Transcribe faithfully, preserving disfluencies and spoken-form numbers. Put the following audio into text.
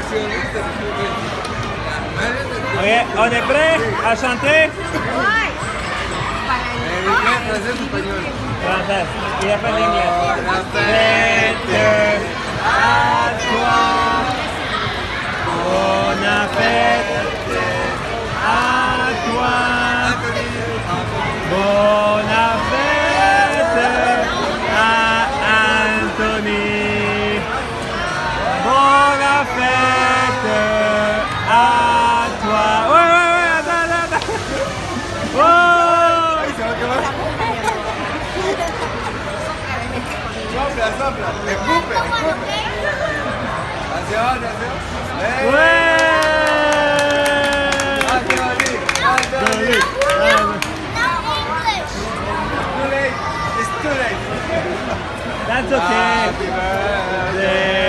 Ok, on est prêt à chanter? Français, il a fait l'anglais. Fête à toi, bonne fête à toi, bonne fête à Anthony, bonne fête à toi. Ouais, ouais, ouais, attends, attends. Oh! Sopla, sopla, escupe, escupe. Hacia abajo, hacia abajo. Ouais! Ah, qué bonito. Ah, qué bonito. Too late. It's too late. That's okay. Happy birthday.